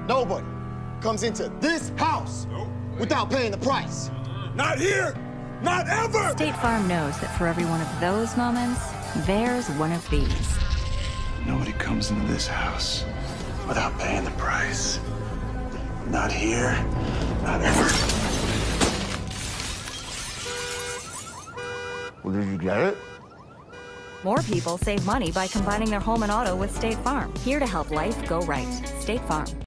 Nobody comes into this house without paying the price. Not here! Not ever! State Farm knows that for every one of those moments, there's one of these. Nobody comes into this house without paying the price. Not here, not ever. Well, did you get it? More people save money by combining their home and auto with State Farm. Here to help life go right. State Farm.